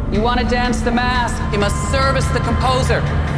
You want to dance the mask, you must service the composer.